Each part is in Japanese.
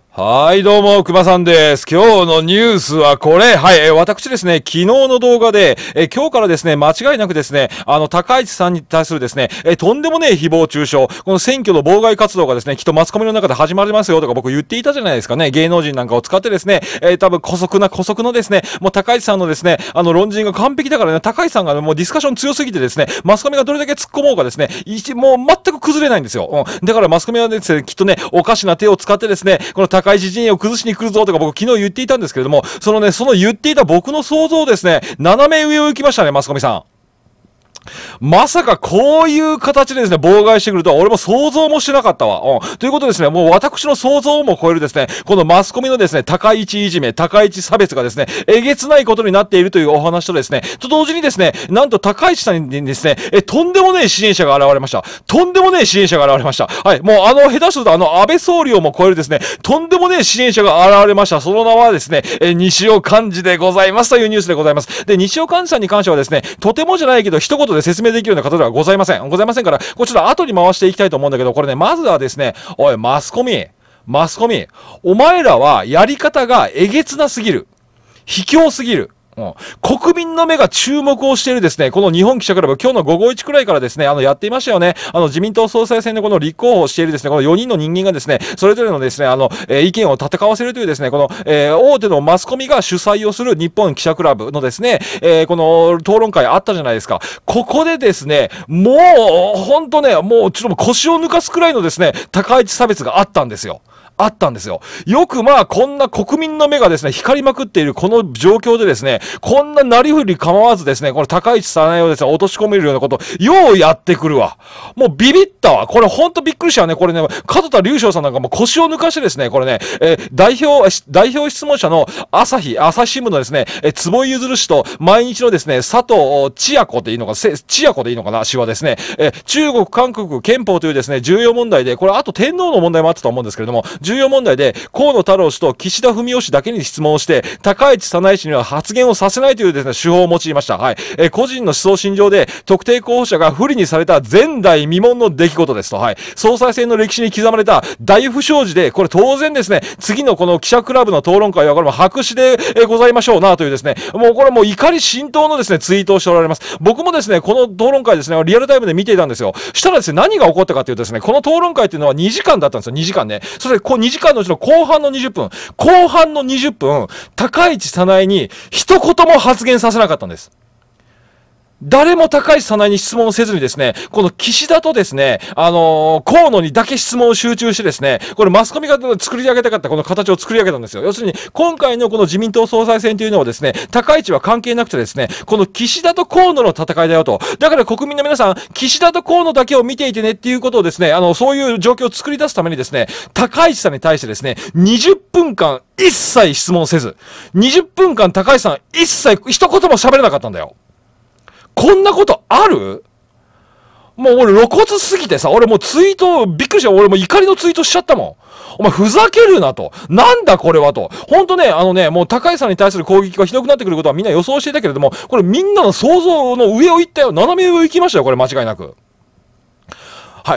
はい、どうも、熊さんです。今日のニュースはこれ。はい、私ですね、昨日の動画で、今日からですね、間違いなくですね、高市さんに対するですね、とんでもねえ誹謗中傷、この選挙の妨害活動がですね、きっとマスコミの中で始まりますよとか僕言っていたじゃないですかね。芸能人なんかを使ってですね、多分姑息のですね、もう高市さんのですね、論陣が完璧だからね、高市さんがもうディスカッション強すぎてですね、マスコミがどれだけ突っ込もうかですね、もう全く崩れないんですよ。だからマスコミはですね、きっとね、おかしな手を使ってですね、この高市陣営を崩しに来るぞとか僕昨日言っていたんですけれども、その言っていた僕の想像をですね、斜め上を行きましたね、マスコミさん。まさかこういう形でですね、妨害してくるとは俺も想像もしなかったわ。ということでですね、もう私の想像も超えるですね、このマスコミのですね、高市いじめ、高市差別がですね、えげつないことになっているというお話とですね、と同時にですね、なんと高市さんにですね、とんでもねえ支援者が現れました。とんでもねえ支援者が現れました。はい、もう下手すると安倍総理をも超えるですね、とんでもねえ支援者が現れました。その名はですね、西尾幹事でございますというニュースでございます。で、西尾幹事さんに関してはですね、とてもじゃないけど一言で説明できるような方ではございません。から、こちら後に回していきたいと思うんだけど、これね、まずはですね、おい、マスコミ、お前らはやり方がえげつなすぎる。卑怯すぎる。国民の目が注目をしているですね、この日本記者クラブ、今日の午後1くらいからですね、やっていましたよね。自民党総裁選でこの立候補をしているですね、この4人の人間がですね、それぞれのですね、意見を戦わせるというですね、この、大手のマスコミが主催をする日本記者クラブのですね、この討論会あったじゃないですか。ここでですね、もう、ほんとね、もうちょっと腰を抜かすくらいのですね、高市差別があったんですよ。よくまあこんな国民の目がですね、光りまくっているこの状況でですね、こんななりふり構わずですね、この高市早苗をですね、落とし込めるようなこと、ようやってくるわ。もうビビったわ。これほんとびっくりしたね。これね、門田隆翔さんなんかも腰を抜かしてですね、これね、代表質問者の朝日新聞のですね、坪井譲氏と毎日のですね、佐藤千夜子でいいのか、な、氏はですね、中国、韓国、憲法というですね、重要問題で、これあと天皇の問題もあったと思うんですけれども、重要問題で河野太郎氏と岸田文雄氏だけに質問をして高市早苗氏には発言をさせないというですね手法を用いました。はい、個人の思想信条で特定候補者が不利にされた前代未聞の出来事ですと。はい、総裁選の歴史に刻まれた大不祥事で、これ当然ですね、次のこの記者クラブの討論会はこれも白紙でございましょうなというですね、もうこれもう怒り心頭のですねツイートをしておられます。僕もですねこの討論会ですねリアルタイムで見ていたんですよ。したらですね、何が起こったかというとですね、この討論会っていうのは2時間だったんですよ。2時間ね。それで2時間のうちの後半の20分、高市早苗に一言も発言させなかったんです。誰も高市早苗に質問せずにですね、この岸田とですね、河野にだけ質問を集中してですね、これマスコミが作り上げたかったこの形を作り上げたんですよ。要するに、今回のこの自民党総裁選というのはですね、高市は関係なくてですね、この岸田と河野の戦いだよと。だから国民の皆さん、岸田と河野だけを見ていてねっていうことをですね、そういう状況を作り出すためにですね、高市さんに対してですね、20分間一切質問せず、20分間高市さん一切一言も喋れなかったんだよ。こんなことある？もう俺露骨すぎてさ、俺もうツイートびっくりした。俺もう怒りのツイートしちゃったもん。お前ふざけるなと。なんだこれはと。ほんとね、もう高市さんに対する攻撃がひどくなってくることはみんな予想していたけれども、これみんなの想像の上を行ったよ。斜め上を行きましたよ。これ間違いなく。はい、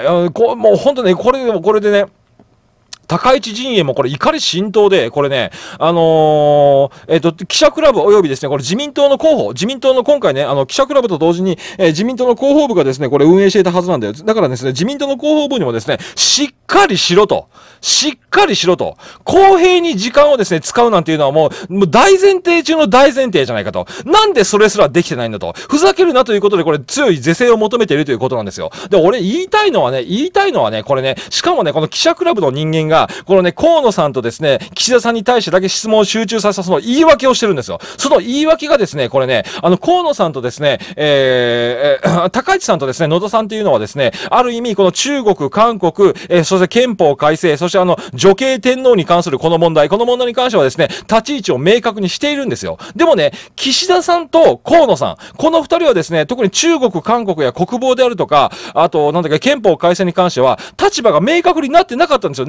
もうほんとね、これでね、高市陣営もこれ怒り心頭で、これね、記者クラブ及びですね、これ自民党の今回ね、記者クラブと同時に、自民党の広報部がですね、これ運営していたはずなんだよ。だからですね、自民党の広報部にもですね、しっかりしろと。公平に時間をですね、使うなんていうのはもう大前提中の大前提じゃないかと。なんでそれすらできてないんだと。ふざけるなということで、これ強い是正を求めているということなんですよ。で、俺言いたいのはね、これね、しかもね、この記者クラブの人間が、このね、河野さんとですね、岸田さんに対してだけ質問を集中させたその言い訳をしてるんですよ。その言い訳がですね、これね、河野さんとですね、高市さんとですね、野田さんっていうのはですね、ある意味、この中国、韓国、そして憲法改正、そして女系天皇に関するこの問題に関してはですね、立ち位置を明確にしているんですよ。でもね、岸田さんと河野さん、この二人はですね、特に中国、韓国や国防であるとか、あと、憲法改正に関しては、立場が明確になってなかったんですよ。なんかね、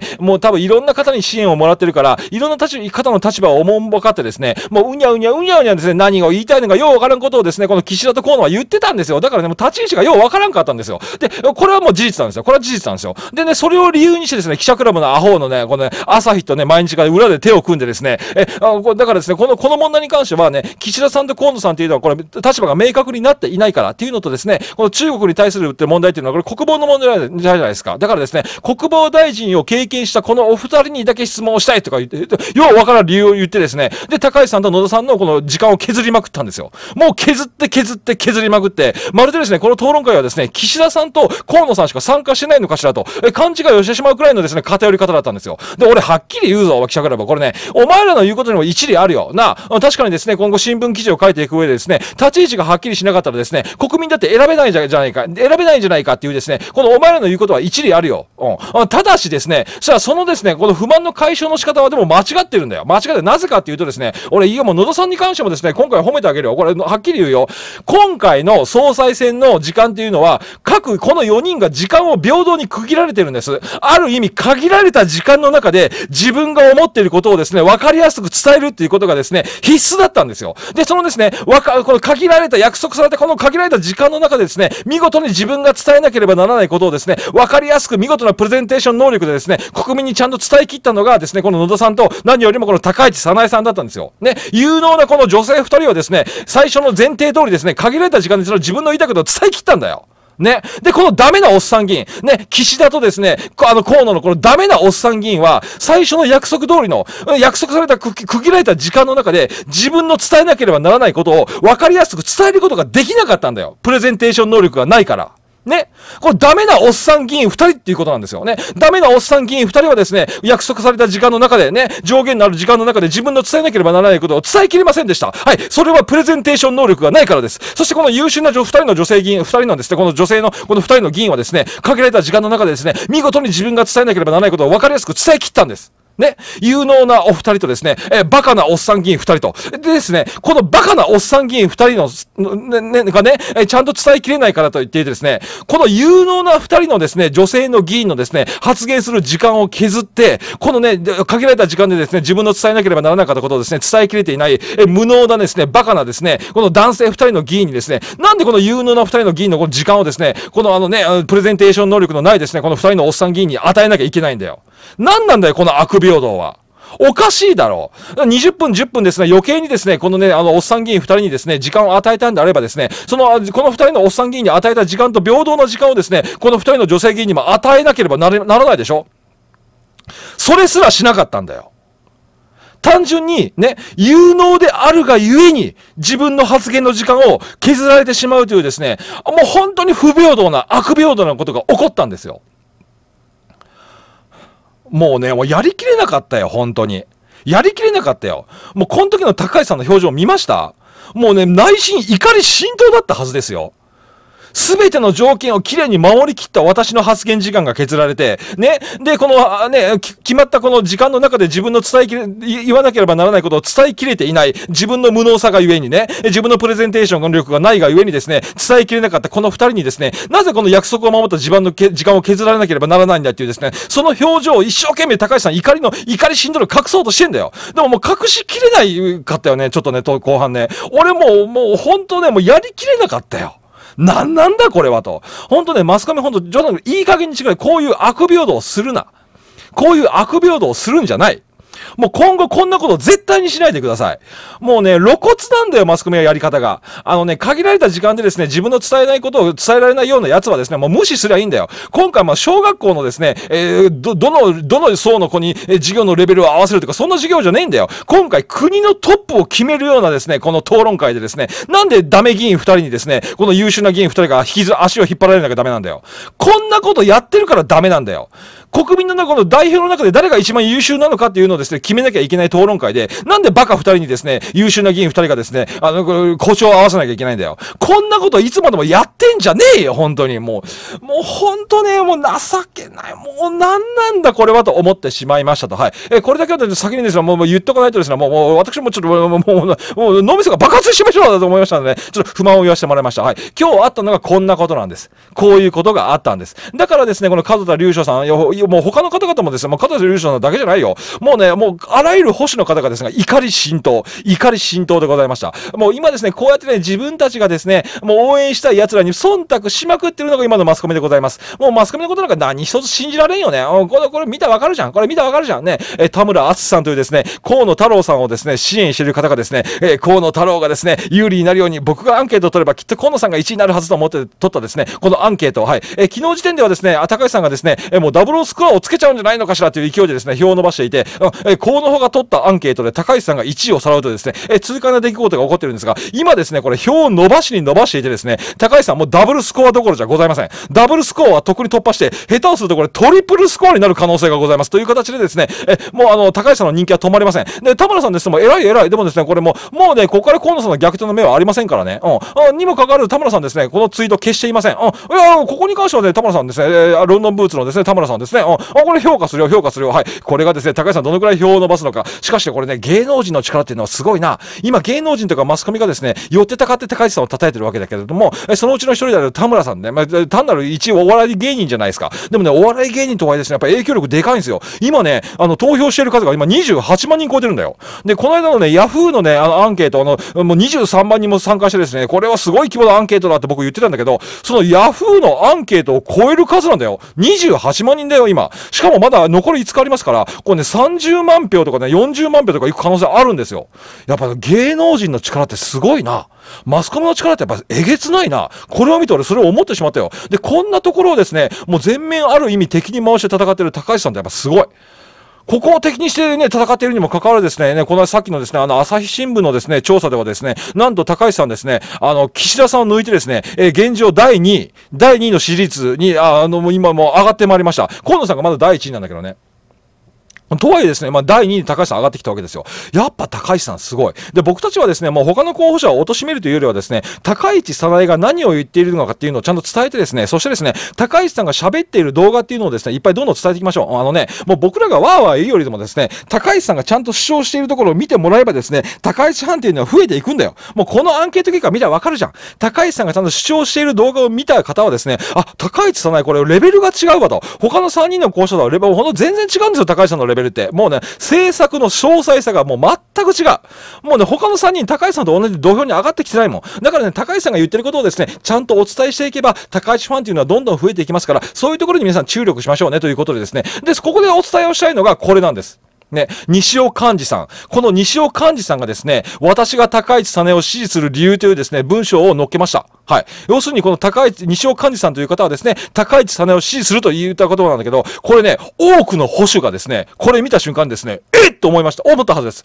もう多分いろんな方に支援をもらってるから、いろんな方の立場を思い分かってですね、もううにゃうにゃですね、何を言いたいのかようわからんことをですね、この岸田と河野は言ってたんですよ。だからね、もう立ち位置がようわからんかったんですよ。で、これはもう事実なんですよ。これは事実なんですよ。でね、それを理由にしてですね、記者クラブのアホのね、このね、朝日とね、毎日が裏で手を組んでですね、だからですね、この問題に関してはね、岸田さんと河野さんっていうのは、これ、立場が明確になっていないからっていうのとですね、この中国に対するって問題っていうのは、これ国防の問題じゃないですか。だからですね、国防大臣を経験したこのお二人にだけ質問をしたいとか言って、ようわからん理由を言ってですね、で、高橋さんと野田さんのこの時間を削りまくったんですよ。もう削りまくって、まるでですね、この討論会はですね、岸田さんと河野さんしか参加してないのかしらと、勘違いをしてしまうくらいのですね、偏り方だったんですよ。で、俺はっきり言うぞ、記者クラブ。これね、お前らの言うことにも一理あるよ。確かにですね、今後新聞記事を書いていく上でですね、立ち位置がはっきりしなかったらですね、国民だって選べないんじゃないかっていうですね、このお前らの言うことは一理あるよ。ただしですね、そのですね、この不満の解消の仕方はでも間違ってるんだよ。間違って、なぜかっていうとですね、俺いいよ、もう野田さんに関してもですね、今回褒めてあげるよ。これ、はっきり言うよ。今回の総裁選の時間っていうのは、この4人が時間を平等に区切られてるんです。ある意味、限られた時間の中で、自分が思っていることをですね、分かりやすく伝えるっていうことがですね、必須だったんですよ。で、そのですね、この限られた、約束されたこの限られた時間の中でですね、見事に自分が伝えなければならないことをですね、分かりやすく見事なプレゼンテーション能力でですね、国民にちゃんと伝え切ったのがですね、この野田さんと何よりもこの高市早苗さんだったんですよ。ね、有能なこの女性2人はですね、最初の前提通りですね、限られた時間でその自分の言いたいことを伝え切ったんだよ。ね。で、このダメなおっさん議員。ね、岸田とですね、河野のこのダメなおっさん議員は、最初の約束通りの、約束された区切られた時間の中で、自分の伝えなければならないことを分かりやすく伝えることができなかったんだよ。プレゼンテーション能力がないから。ね。これダメなおっさん議員2人っていうことなんですよね。ダメなおっさん議員2人はですね、約束された時間の中でね、上限のある時間の中で自分の伝えなければならないことを伝えきれませんでした。はい。それはプレゼンテーション能力がないからです。そしてこの優秀な2人の女性議員、2人なんですね。この女性のこの2人の議員はですね、限られた時間の中でですね、見事に自分が伝えなければならないことを分かりやすく伝えきったんです。ね。有能なお二人とですね、バカなおっさん議員二人と。でですね、このバカなおっさん議員二人がね、ちゃんと伝えきれないからと言っていてですね、この有能な二人のですね、女性の議員のですね、発言する時間を削って、このね、限られた時間でですね、自分の伝えなければならなかったことをですね、伝えきれていない、無能なですね、バカなですね、この男性二人の議員にですね、なんでこの有能な二人の議員のこの時間をですね、このプレゼンテーション能力のないですね、この二人のおっさん議員に与えなきゃいけないんだよ。なんなんだよ、この悪平等は。おかしいだろう。20分、10分ですね、余計にですね、このね、おっさん議員2人にですね、時間を与えたんであればですね、この2人のおっさん議員に与えた時間と平等な時間をですね、この2人の女性議員にも与えなければならないでしょ。それすらしなかったんだよ。単純にね、有能であるがゆえに自分の発言の時間を削られてしまうというですね、もう本当に不平等な、悪平等なことが起こったんですよ。もうね、もうやりきれなかったよ、本当に。やりきれなかったよ。もうこの時の高橋さんの表情見ました？もうね、内心怒り心頭だったはずですよ。すべての条件をきれいに守りきった私の発言時間が削られて、ね。で、この、ね、決まったこの時間の中で自分の言わなければならないことを伝えきれていない、自分の無能さがゆえにね、自分のプレゼンテーションの力がないがゆえにですね、伝えきれなかったこの二人にですね、なぜこの約束を守った時間を削られなければならないんだっていうですね、その表情を一生懸命高橋さん怒りしんどる隠そうとしてんだよ。でももう隠しきれないかったよね、ちょっとね、後半ね。俺もう本当ね、もうやりきれなかったよ。なんだこれはと。本当ね、マスコミ本当、冗談いい加減に違う。こういう悪平等をするな。こういう悪平等をするんじゃない。もう今後こんなこと絶対にしないでください。もうね、露骨なんだよ、マスコミはやり方が。限られた時間でですね、自分の伝えないことを伝えられないような奴はですね、もう無視すりゃいいんだよ。今回小学校のですね、どの層の子に授業のレベルを合わせるとか、そんな授業じゃねえんだよ。今回国のトップを決めるようなですね、この討論会でですね、なんでダメ議員二人にですね、この優秀な議員二人が足を引っ張られなきゃダメなんだよ。こんなことやってるからダメなんだよ。国民の中の代表の中で誰が一番優秀なのかっていうのをですね、決めなきゃいけない討論会で、なんでバカ二人にですね、優秀な議員二人がですね、故障を合わせなきゃいけないんだよ。こんなこといつまでもやってんじゃねえよ、本当に。もう本当ね、もう情けない。もうなんだこれはと思ってしまいましたと。はい。これだけは先にですね、もう言っとかないとですね、もう私もちょっと、もう脳みそが爆発しましょうだと思いましたので、ちょっと不満を言わせてもらいました。はい。今日あったのがこんなことなんです。こういうことがあったんです。だからですね、この門田隆翔さん、 もう他の方々もですね、加藤隆さんだけじゃないよ。もうね、もうあらゆる保守の方がですね、怒り心頭でございました。もう今ですね、こうやってね、自分たちがですね、もう応援したい奴らに忖度しまくってるのが今のマスコミでございます。もうマスコミのことなんか何一つ信じられんよね。これ見たらわかるじゃん。これ見たらわかるじゃん。ね、田村敦さんというですね、河野太郎さんをですね、支援している方がですね、河野太郎がですね、有利になるように僕がアンケートを取ればきっと河野さんが1位になるはずと思って取ったですね、このアンケート、はい。昨日時点ではですね、高橋さんがですね、もうダブルスコアをつけちゃうんじゃないのかしらという勢いでですね、票を伸ばしていて、河野方が取ったアンケートで高橋さんが1位をさらうとですね、痛快な出来事が起こっているんですが、今ですね、これ票を伸ばしていてですね、高橋さんもうダブルスコアどころじゃございません。ダブルスコアはとっくに突破して、下手をするとこれトリプルスコアになる可能性がございます。という形でですね、もう高橋さんの人気は止まりません。で、田村さんですも偉い。でもですね、これもうね、ここから河野さんの逆転の目はありませんからね。にもかかわらず田村さんですね、このツイート消していません。いや、ここに関してはね、田村さんですね、ロンドンブーツのですね、田村さんですね、これ評価するよ。はい。これがですね、高橋さんどのくらい票を伸ばすのか。しかしこれね、芸能人の力っていうのはすごいな。今、芸能人とかマスコミがですね、寄ってたかって高橋さんを叩いてるわけだけれども、そのうちの一人である田村さんね、単なる一応お笑い芸人じゃないですか。でもね、お笑い芸人とはいえですね、やっぱ影響力でかいんですよ。今ね、投票している数が今28万人超えてるんだよ。で、この間のね、ヤフーのね、アンケート、もう23万人も参加してですね、これはすごい規模のアンケートだって僕言ってたんだけど、そのヤフーのアンケートを超える数なんだよ。28万人だよ、今。しかもまだ残り5日ありますから、これね、30万票とかね、40万票とかいく可能性あるんですよ。やっぱ芸能人の力ってすごいな。マスコミの力ってやっぱえげつないな。これを見て俺それを思ってしまったよ。で、こんなところをですね、もう全面ある意味敵に回して戦ってる高橋さんってやっぱすごい。ここを敵にしてね、戦っているにもかかわらずですね、このさっきのですね、朝日新聞のですね、調査ではですね、なんと高橋さんですね、岸田さんを抜いてですね、現状第2位の支持率に、今もう上がってまいりました。河野さんがまだ第1位なんだけどね。とはいえですね、第2位に高橋さん上がってきたわけですよ。やっぱ高橋さんすごい。で、僕たちはですね、もう他の候補者を貶めるというよりはですね、高市早苗が何を言っているのかっていうのをちゃんと伝えてですね、そしてですね、高市さんが喋っている動画っていうのをですね、いっぱいどんどん伝えていきましょう。もう僕らがわーわー言うよりもですね、高市さんがちゃんと主張しているところを見てもらえばですね、高市判定のは増えていくんだよ。もうこのアンケート結果見たらわかるじゃん。高市さんがちゃんと主張している動画を見た方はですね、高市早苗これレベルが違うわと。他の3人の候補者とはレベル、ほんと全然違うんですよ、高市さんのレベルって。もうね、政策の詳細さがもう全く違う。もうね、他の3人、高市さんと同じ土俵に上がってきてないもん。だからね、高市さんが言ってることをですね、ちゃんとお伝えしていけば、高市ファンっていうのはどんどん増えていきますから、そういうところに皆さん注力しましょうねということでですね。で、ここでお伝えをしたいのがこれなんです。ね、西尾幹事さん。この西尾幹事さんがですね、私が高市早苗を支持する理由というですね、文章を載っけました。はい。要するにこの西尾幹事さんという方はですね、高市早苗を支持すると言った言葉なんだけど、これね、多くの保守がですね、これ見た瞬間ですね、と思いました。思ったはずです。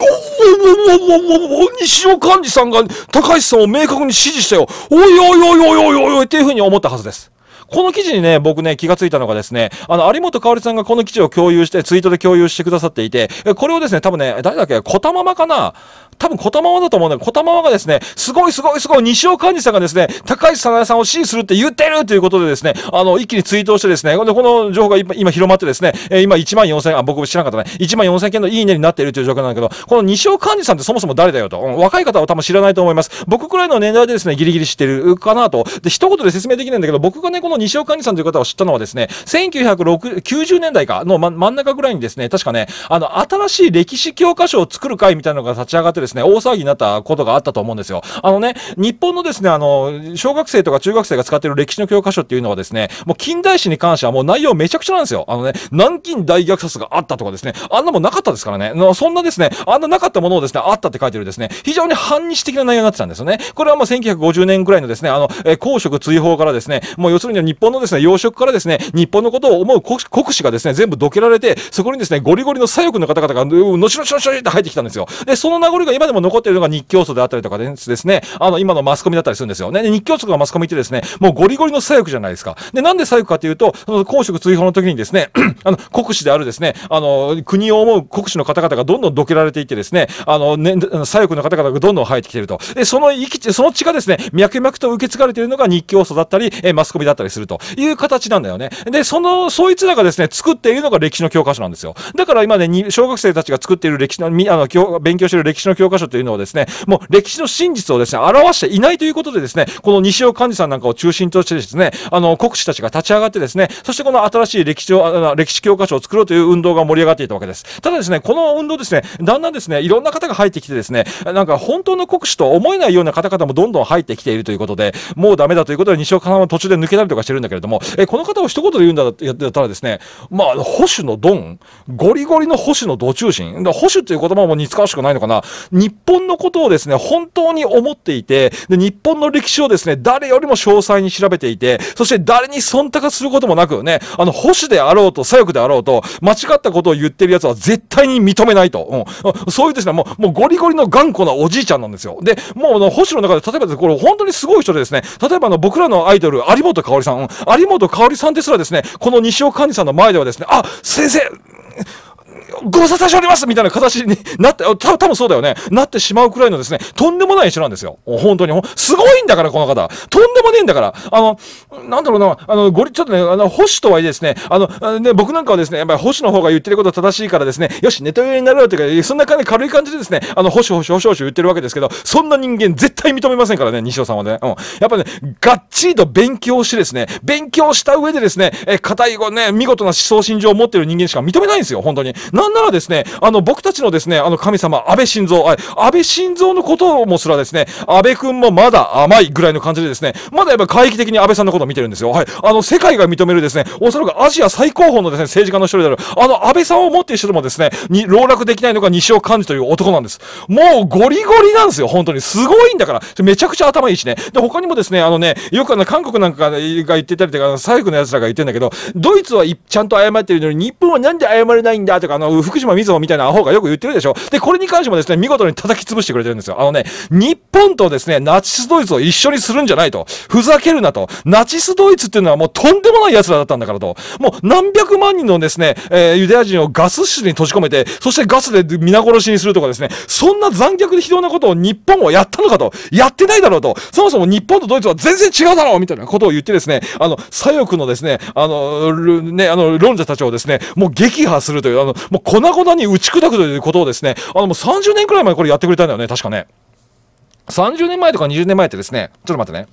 西尾幹事さんが高市さんを明確に支持したよ。おいっていうふうに思ったはずです。この記事にね、僕ね、気がついたのがですね、有本香織さんがこの記事を共有して、ツイートで共有してくださっていて、これをですね、多分ね、誰だっけ、こたままかな、多分こたままだと思うんだけど、こたままがですね、すごい、西尾幹事さんがですね、高市早苗さんを支持するって言ってるということでですね、一気にツイートをしてですね、この情報が今広まってですね、今14000、僕知らなかったね、14000件のいいねになっているという状況なんだけど、この西尾幹事さんってそもそも誰だよと、若い方は多分知らないと思います。僕くらいの年代でですね、ギリギリ知ってるかなと。で、一言で説明できないんだけど、僕がね、この西尾幹事さんという方を知ったのはですね、1990年代かの真ん中ぐらいにですね、確かね、新しい歴史教科書を作る会みたいなのが立ち上がってですね、大騒ぎになったことがあったと思うんですよ。日本のですね、小学生とか中学生が使っている歴史の教科書っていうのはですね、もう近代史に関してはもう内容めちゃくちゃなんですよ。南京大虐殺があったとかですね、あんなもんなかったですからね。そんなですね、あんななかったものをですね、あったって書いてるですね、非常に反日的な内容になってたんですよね。これはもう1950年くらいのですね、公職追放からですね、もう要するに日本のですね、養殖からですね、日本のことを思う国士がですね、全部どけられて、そこにですね、ゴリゴリの左翼の方々が、のしって入ってきたんですよ。で、その名残が今でも残っているのが日教組であったりとかですね、今のマスコミだったりするんですよね。日教組のマスコミってですね、もうゴリゴリの左翼じゃないですか。で、なんで左翼かというと、その公職追放の時にですね、国士であるですね、国を思う国士の方々がどんどんどけられていってですね、左翼の方々がどんどん入ってきていると。で、その血がですね、脈々と受け継がれているのが日教組だったり、マスコミだったりするという形なんだよね。で、そいつらがですね、作っているのが歴史の教科書なんですよ。だから今ね、小学生たちが作っている勉強している歴史の教教科書というのはですね、もう歴史の真実をですね、表していないということでですね、この西尾幹二さんなんかを中心としてですね、国士たちが立ち上がってですね、そしてこの新しい歴史教科書を作ろうという運動が盛り上がっていたわけです。ただですね、この運動ですね、だんだんですね、いろんな方が入ってきてですね、なんか本当の国士と思えないような方々もどんどん入ってきているということで、もうダメだということで西尾さんは途中で抜けたりとかしてるんだけれども、この方を一言で言うんだったらですね、まあ、保守のドン、ゴリゴリの保守のド中心、保守という言葉も似つかわしくないのかな、日本のことをですね、本当に思っていて、で日本の歴史をですね、誰よりも詳細に調べていて、そして誰に忖度することもなくね、保守であろうと左翼であろうと、間違ったことを言ってるやつは絶対に認めないと。そういうですね、もうゴリゴリの頑固なおじいちゃんなんですよ。で、もう保守の中で、例えばですね、これ本当にすごい人でですね、例えば僕らのアイドル、有本香織さん、有本香織さんですらですね、この西尾幹二さんの前ではですね、あ、先生、ご無沙汰しておりますみたいな形になって、多分そうだよね。なってしまうくらいのですね、とんでもない人なんですよ。本当に。すごいんだから、この方。とんでもねえんだから。なんだろうな、ちょっとね、保守とはいえですね、ね、僕なんかはですね、やっぱり保守の方が言ってること正しいからですね、よし、ネタ上になろうというか、そんな感じ、軽い感じでですね、保守言ってるわけですけど、そんな人間絶対認めませんからね、西尾さんはね。やっぱね、がっちりと勉強してですね、勉強した上でですね、固いね、見事な思想心情を持っている人間しか認めないんですよ、本当に。なんならですね、僕たちのですね、神様、安倍晋三のこともすらですね、安倍くんもまだ甘いぐらいの感じでですね、まだやっぱ懐疑的に安倍さんのことを見てるんですよ。はい。世界が認めるですね、おそらくアジア最高峰のですね、政治家の一人である、安倍さんを持っている人でもですね、籠絡できないのが西尾幹二という男なんです。もうゴリゴリなんですよ、本当に。すごいんだから。めちゃくちゃ頭いいしね。で、他にもですね、よく韓国なんかが言ってたりとか、左翼の奴らが言ってんだけど、ドイツはちゃんと謝ってるのに、日本はなんで謝れないんだとか、福島みずほみたいなアホがよく言ってるでしょ。で、これに関してもですね、見事に叩き潰してくれてるんですよ。日本とですね、ナチスドイツを一緒にするんじゃないと。ふざけるなと。ナチスドイツっていうのはもうとんでもない奴らだったんだからと。もう何百万人のですね、ユダヤ人をガス室に閉じ込めて、そしてガスで皆殺しにするとかですね、そんな残虐でひどいなことを日本はやったのかと。やってないだろうと。そもそも日本とドイツは全然違うだろうみたいなことを言ってですね、左翼のですね、論者たちをですね、もう撃破するという、もう粉々に打ち砕くということをですね、もう30年くらい前これやってくれたんだよね、確かね。30年前とか20年前ってですね、ちょっと待ってね。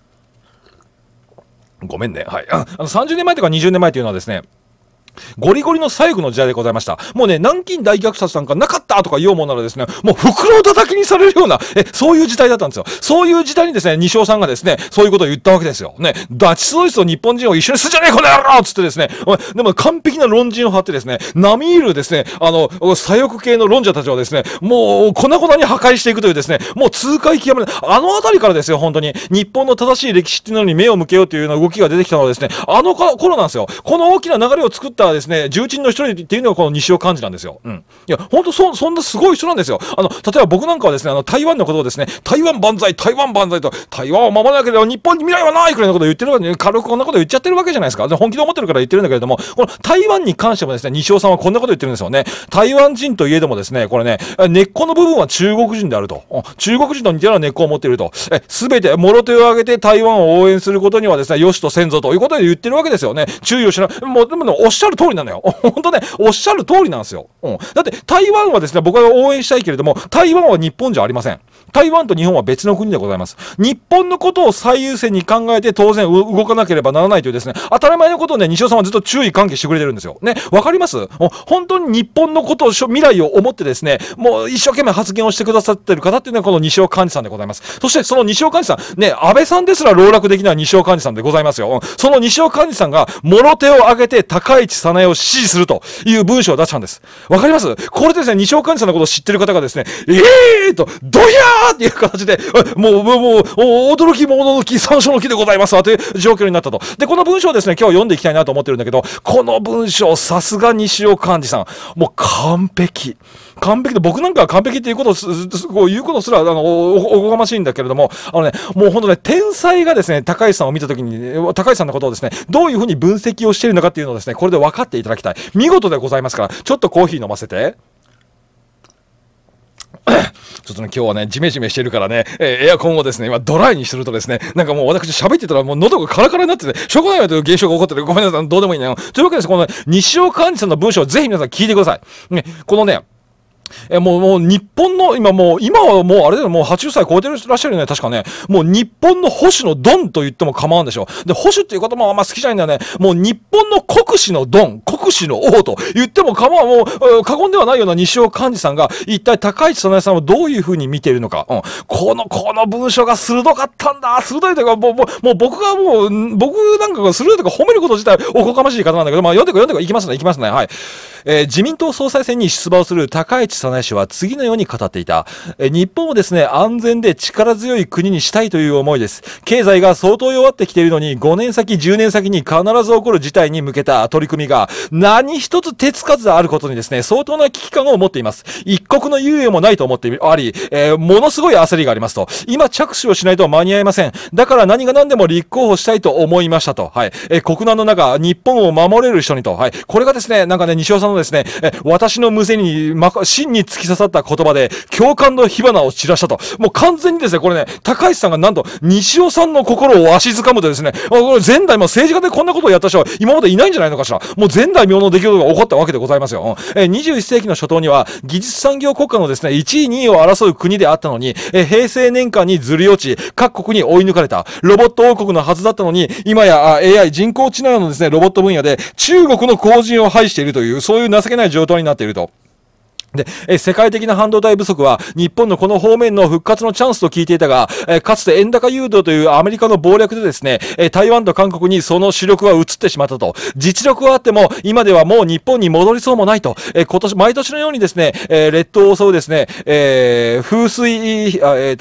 ごめんね。はい。30年前とか20年前というのはですね、ゴリゴリの左翼の時代でございました。もうね、南京大虐殺なんかなかったとか言おうもんならですね、もう袋叩きにされるような、そういう時代だったんですよ。そういう時代にですね、西尾さんがですね、そういうことを言ったわけですよ。ね、ナチスドイツと日本人を一緒にするじゃねえこの野郎つってですね、でも完璧な論陣を張ってですね、並みいるですね、左翼系の論者たちをですね、もう粉々に破壊していくというですね、もう痛快極めない、あたりからですよ、本当に。日本の正しい歴史っていうのに目を向けようというような動きが出てきたのはですね、頃なんですよ。この大きな流れを作ったですね、重鎮の一人っていうのがこの西尾幹二なんですよ。うん。いや、ほんとそんなすごい人なんですよ。例えば僕なんかはですね、台湾のことをですね、台湾万歳と、台湾を守らなければ日本に未来はないくらいのことを言ってるわけで、軽くこんなこと言っちゃってるわけじゃないですか。で、本気で思ってるから言ってるんだけれども、この台湾に関してもですね、西尾さんはこんなこと言ってるんですよね。台湾人といえどもですね、これね、根っこの部分は中国人であると。中国人と似たような根っこを持っていると。すべて、もろ手を挙げて台湾を応援することにはですね、よしと先祖ということで言ってるわけですよね。注意をしな、もう、でもね、おっしゃる通りなのよ。本当ね、おっしゃる通りなんですよ。だって台湾はですね、僕は応援したいけれども、台湾は日本じゃありません。台湾と日本は別の国でございます。日本のことを最優先に考えて当然動かなければならないというですね、当たり前のことをね、西尾さんはずっと注意喚起してくれてるんですよ。ね、わかります？本当に日本のことを、未来を思ってですね、もう一生懸命発言をしてくださっている方っていうのはこの西尾幹二さんでございます。そしてその西尾幹二さん、ね、安倍さんですら籠絡できない西尾幹二さんでございますよ。その西尾幹二さんが、もろ手を挙げて高市早苗を支持するという文章を出したんです。わかります？これですね、西尾幹二さんのことを知ってる方がですね、ドヤーっていう形で、もう、驚きも驚き、山椒の木でございますわという状況になったと。で、この文章をですね、今日読んでいきたいなと思ってるんだけど、この文章、さすが西尾幹二さん。もう完璧。完璧で、僕なんかは完璧っていうことを、言うことすら、おこがましいんだけれども、もう本当ね、天才がですね、高市さんを見たときに、高市さんのことをですね、どういうふうに分析をしているのかっていうのをですね、これで分かっていただきたい。見事でございますから、ちょっとコーヒー飲ませて。ちょっとね、今日はね、ジメジメしてるからね、エアコンをですね、今ドライにするとですね、なんかもう私喋ってたらもう喉がカラカラになってて、しょうがないよという現象が起こってる。ごめんなさい、どうでもいいな。というわけです、この、西尾幹二さんの文章をぜひ皆さん聞いてください。ね、このね、 もう日本の、今はもうあれだよ、もう80歳超えてらっしゃるよね、確かね。もう日本の保守のドンと言っても構わんでしょ。で、保守っていうこともあんま好きじゃないんだよね。もう日本の国士のドン、国士の王と言っても構わん、もう、過言ではないような西尾幹事さんが、一体高市早苗さんをどういう風に見ているのか。この文章が鋭かったんだ。鋭いというか、もう僕なんかが鋭いとか褒めること自体おこがましい方なんだけど、読んでいきますね。はい。自民党総裁選に出馬をする高市早苗氏は次のように語っていた。日本をですね、安全で力強い国にしたいという思いです。経済が相当弱ってきているのに、5年先、10年先に必ず起こる事態に向けた取り組みが何一つ手つかずであることにですね、相当な危機感を持っています。一刻の猶予もないと思ってあり、ものすごい焦りがありますと。今着手をしないと間に合いません。だから何が何でも立候補したいと思いましたと。はい。国難の中、日本を守れる人にと。はい。これがですね、なんかね、西尾さんのですね、私の胸に、真に突き刺さった言葉で、共感の火花を散らしたと。もう完全にですね、これね、高市さんがなんと、西尾さんの心をわしづかむとですね、これ前代も政治家でこんなことをやった人は今までいないんじゃないのかしら。もう前代未聞の出来事が起こったわけでございますよ。21世紀の初頭には、技術産業国家のですね、1位、2位を争う国であったのに、平成年間にずり落ち、各国に追い抜かれた、ロボット王国のはずだったのに、今や AI、人工知能のですね、ロボット分野で、中国の後塵を排しているという、そういう情けない状態になっていると。で、世界的な半導体不足は日本のこの方面の復活のチャンスと聞いていたが、かつて円高誘導というアメリカの謀略でですね、台湾と韓国にその主力は移ってしまったと。実力はあっても、今ではもう日本に戻りそうもないと。毎年のようにですね、列島を襲うですね、風水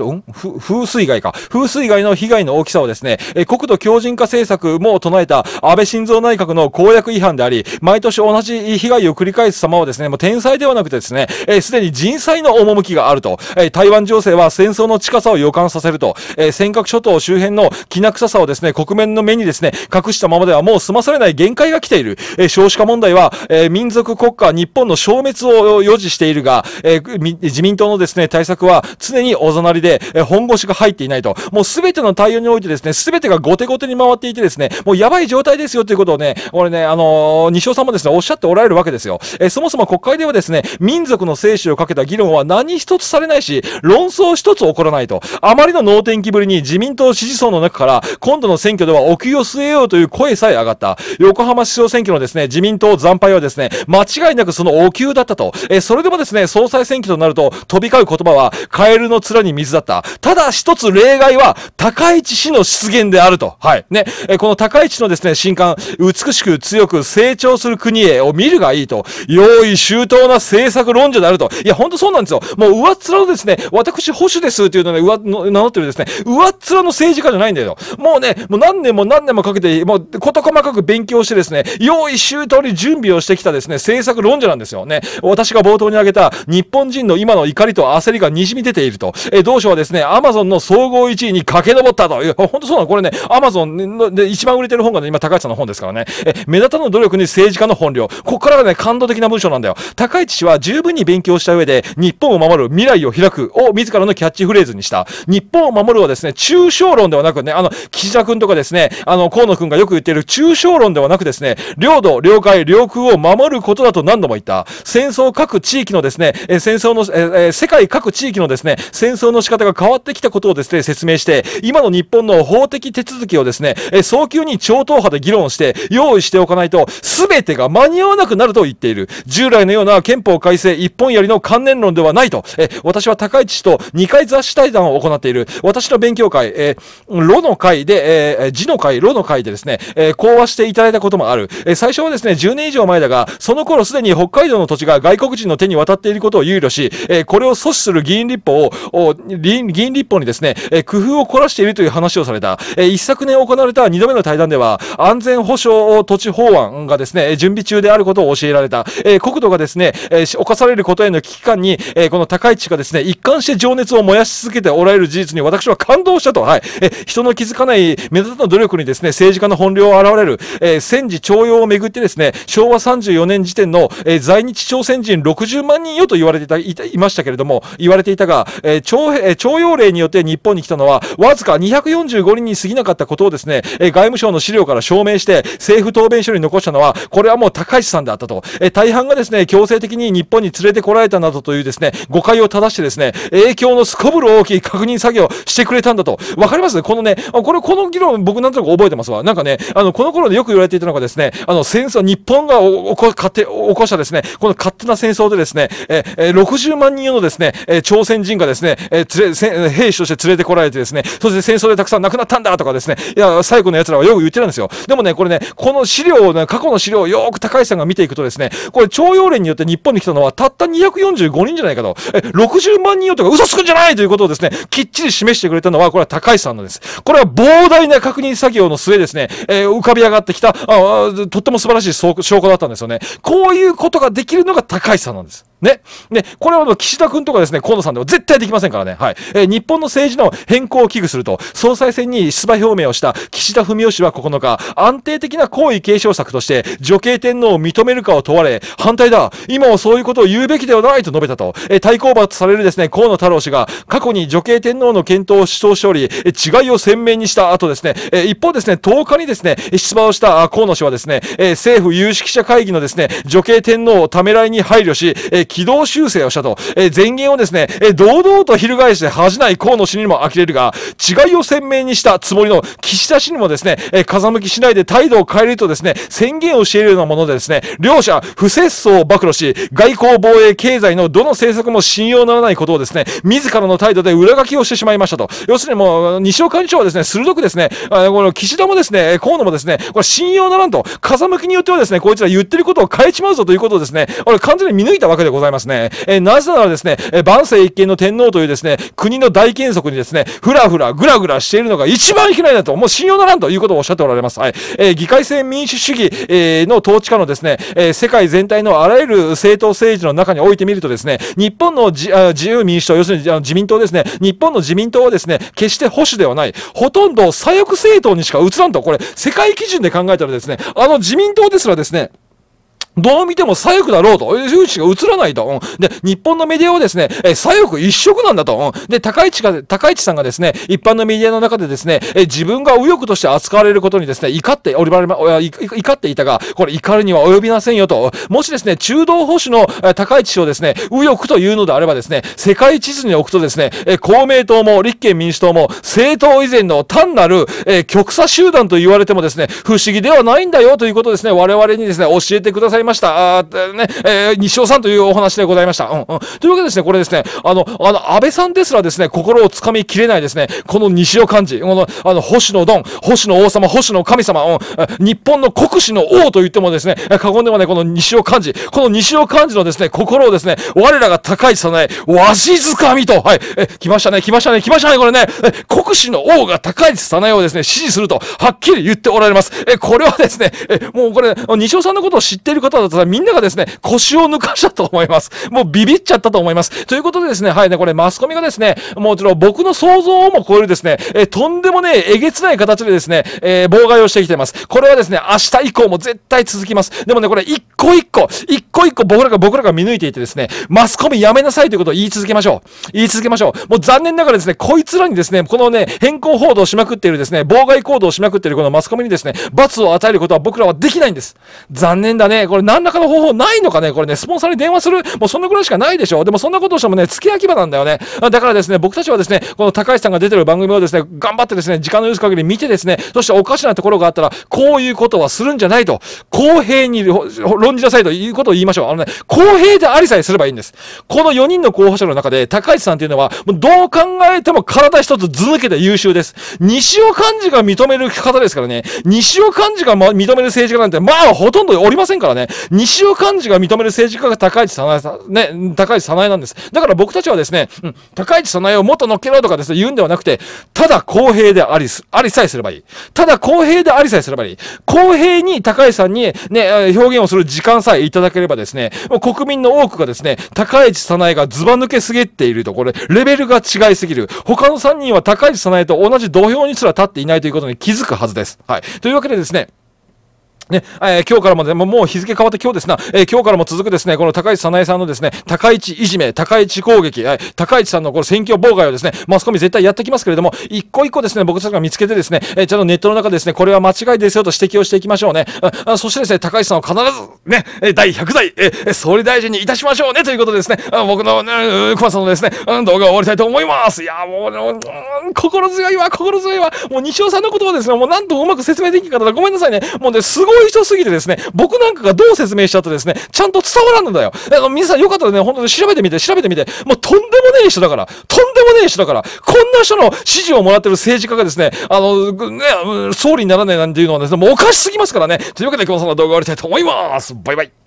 害の被害の大きさをですね、国土強靭化政策も唱えた安倍晋三内閣の公約違反であり、毎年同じ被害を繰り返す様はですね、もう天才ではなくてですね、すでに人災の趣があると。台湾情勢は戦争の近さを予感させると。尖閣諸島周辺のきな臭さをですね、国民の目にですね、隠したままではもう済まされない限界が来ている。少子化問題は、民族国家日本の消滅を予示しているが、自民党のですね、対策は常におざなりで、本腰が入っていないと。もうすべての対応においてですね、すべてが後手後手に回っていてですね、もうやばい状態ですよということをね、俺ね、西尾さんもですね、おっしゃっておられるわけですよ。そもそも国会ではですね、民族の生死をかけた議論は何一つされないし、論争一つ起こらないと。あまりの能天気ぶりに自民党支持層の中から、今度の選挙ではお給を据えようという声さえ上がった。横浜市長選挙のですね、自民党惨敗はですね、間違いなくそのお給だったと。それでもですね、総裁選挙となると、飛び交う言葉は、カエルの面に水だった。ただ一つ例外は、高市氏の出現であると。はい。ね。この高市のですね、新刊、美しく強く成長する国へを見るがいいと。用意周到な政策論者であると。いや、ほんとそうなんですよ。もう上っ面のですね、私保守ですっていうのね、名乗ってるですね、上っ面の政治家じゃないんだよ。もうね、もう何年もかけて、もう事細かく勉強してですね、用意周到に準備をしてきたですね、政策論者なんですよね。私が冒頭に挙げた日本人の今の怒りと焦りが滲み出ていると。同書はですね、アマゾンの総合1位に駆け上ったと。いや、ほんとそうなの。これね、アマゾンで一番売れてる本がね、今高市さんの本ですからね。目立たぬ努力に政治家の本領。ここからがね、感動的な文章なんだよ。高市氏は十分に勉強した上で、日本を守る、未来を開くを自らのキャッチフレーズにした。日本を守るはですね、抽象論ではなくね、岸田君とかですね、河野君がよく言っている抽象論ではなくですね、領土、領海、領空を守ることだと何度も言った。戦争各地域のですね、世界各地域のですね、戦争の仕方が変わってきたことをですね、説明して、今の日本の法的手続きをですね、早急に超党派で議論して用意しておかないと、全てが間に合わなくなると言っている。従来のような憲法改正一本やりの観念論ではないと。私は高市氏と2回雑誌対談を行っている。私の勉強会、ロの会で、字の会、ロの会でですね、講話していただいたこともある。最初はですね、10年以上前だが、その頃すでに北海道の土地が外国人の手に渡っていることを憂慮し、これを阻止する議員立法にですね、工夫を凝らしているという話をされた。一昨年行われた2度目の対談では、安全保障土地法案がですね、準備中であることを教えられた。国土がですね、侵されることへの危機感に、この高市氏がですね、一貫して情熱を燃やし続けておられる事実に私は感動したと。はい。人の気づかない目立たぬ努力にですね、政治家の本領を現れる。戦時徴用をめぐってですね、昭和34年時点の、在日朝鮮人60万人よと言われていましたけれども、言われていたが、徴用令によって日本に来たのは、わずか245人に過ぎなかったことをですね、外務省の資料から証明して、政府答弁書に残したのは、これはもう高市さんであったと。大半がですね、強制的に日本に連れてこられたなどというですね、誤解を正してですね、影響のすこぶる大きい確認作業をしてくれたんだと。わかりますこのね、この議論僕なんとなく覚えてますわ。なんかね、この頃でよく言われていたのがですね、戦争、日本が起こしたですね、この勝手な戦争でですね、60万人のですね、朝鮮人がですね、兵士として連れてこられてですね、そして戦争でたくさん亡くなったんだとかですね、いや、最後の奴らはよく言ってたんですよ。でもね、これね、この資料をね、過去の資料をよーく高橋さんが見ていくとですね、これ、徴用令によって日本に来たのはたった245人じゃないかと。60万人よとか嘘つくんじゃないということをですね、きっちり示してくれたのは、これは高橋さんなんです。これは膨大な確認作業の末ですね、浮かび上がってきた、とっても素晴らしい証拠だったんですよね。こういうことができるのが高橋さんなんです。ね。で、これは岸田君とかですね、河野さんでは絶対できませんからね。はい。日本の政治の変更を危惧すると、総裁選に出馬表明をした岸田文雄氏は9日、安定的な皇位継承策として、女系天皇を認めるかを問われ、反対だ。今はそういうことを言うべきではないと述べたと。対抗馬とされるですね、河野太郎氏が、過去に女系天皇の検討を主張しており、違いを鮮明にした後ですね、一方ですね、10日にですね、出馬をした河野氏はですね、政府有識者会議のですね、女系天皇をためらいに配慮し、軌道修正をしたと、前言をですね、堂々と翻して恥じない河野氏にも呆れるが、違いを鮮明にしたつもりの岸田氏にもですね、風向きしないで態度を変えるとですね、宣言をしているようなものでですね、両者不節操を暴露し、外交防衛経済のどの政策も信用ならないことをですね、自らの態度で裏書きをしてしまいましたと。要するにもう、西岡幹事長はですね、鋭くですね、この岸田もですね、河野もですね、これ信用ならんと、風向きによってはですね、こいつら言ってることを変えちまうぞということをですね、完全に見抜いたわけでございますね。なぜならですね、万世一系の天皇というですね、国の大原則にですね、ふらふらぐらぐらしているのが一番いけないんだと、もう信用ならんということをおっしゃっておられます。はい。議会制民主主義、の統治下のですね、世界全体のあらゆる政党政治の中においてみるとですね、日本の自由民主党、要するに自民党ですね、日本の自民党はですね、決して保守ではない。ほとんど左翼政党にしか映らんと、これ、世界基準で考えたらですね、自民党ですらですね、どう見ても左翼だろうという視が映らないと。で、日本のメディアはですね、左翼一色なんだと。で、高市さんがですね、一般のメディアの中でですね、自分が右翼として扱われることにですね、怒っていたが、これ怒るには及びませんよと。もしですね、中道保守の高市氏をですね、右翼というのであればですね、世界地図に置くとですね、公明党も立憲民主党も政党以前の単なる、極左集団と言われてもですね、不思議ではないんだよということをですね、我々にですね、教えてくださいました。西尾さんというお話でございました。というわけでですね、これですね、安倍さんですらですね、心をつかみきれないですね、この西尾幹事、保守のドン、保守の王様、保守の神様、日本の国士の王と言ってもですね、過言ではないこの西尾幹事、この西尾幹事のですね、心をですね、我らが高市早苗、わしづかみと、はい、来ましたね、これね、国士の王が高市早苗をですね、支持すると、はっきり言っておられます。これはですね、もうこれ、西尾さんのことを知っている方だったらみんながですね、腰を抜かしたと思います。もうビビっちゃったと思います。ということでですね、はいね、これマスコミがですね、もちろん僕の想像をも超えるですね、とんでもね、えげつない形でですね、妨害をしてきてます。これはですね、明日以降も絶対続きます。でもね、これ一個一個僕らが見抜いていてですね、マスコミやめなさいということを言い続けましょう。もう残念ながらですね、こいつらにですね、このね、変更報道をしまくっているですね、妨害行動をしまくっているこのマスコミにですね、罰を与えることは僕らはできないんです。残念だね。これ何らかの方法ないのかね、これね、スポンサーに電話する、もうそんなぐらいしかないでしょ。でもそんなことをしてもね、付け焼き場なんだよね。だからですね、僕たちはですね、この高橋さんが出てる番組をですね、頑張ってですね、時間の許す限り見てですね、そしておかしなところがあったら、こういうことはするんじゃないと、公平に論じなさいということを言いましょう。公平でありさえすればいいんです。この4人の候補者の中で、高市さんというのは、もうどう考えても体一つず抜けて優秀です。西尾幹事が認める方ですからね、西尾幹事が認める政治家なんて、まあ、ほとんどおりませんからね、西尾幹事が認める政治家が高市早苗さん、ね、高市早苗なんです。だから僕たちはですね、高市早苗をもっと乗っけろとかですね、言うんではなくて、ただ公平でありさえすればいい。公平に高市さんにね、表現をする時間さえいただければですね、もう国民の多くがですね、高市早苗がズバ抜けすぎっていると、これ、レベルが違いすぎる。他の3人は高市早苗と同じ土俵にすら立っていないということに気づくはずです。はい。というわけでですね、 ね、今日からもね、もう日付変わって今日ですな、今日からも続くですね、この高市早苗さんのですね、高市いじめ、高市攻撃、高市さんのこの選挙妨害をですね、マスコミ絶対やってきますけれども、一個一個ですね、僕たちが見つけてですね、ちゃんとネットの中でですね、これは間違いですよと指摘をしていきましょうね。そしてですね、高市さんを必ずね、第100代、総理大臣にいたしましょうね、ということでですね、僕の、熊さんのですね、動画を終わりたいと思います。いや、もう、心強いわ、心強いわ。もう西尾さんの言葉ですね、もうなんとうまく説明できんかったらごめんなさいね。もうね、すごい人すぎてですね、僕なんかがどう説明しちゃってですね、ちゃんと伝わらんのだよ。皆さんよかったらね、本当に調べてみて、もうとんでもねえ人だから、とんでもねえ人だから、こんな人の支持をもらってる政治家がですね、総理にならないなんていうのはですね、もうおかしすぎますからね。というわけで、今日その動画を終わりたいと思います。バイバイ。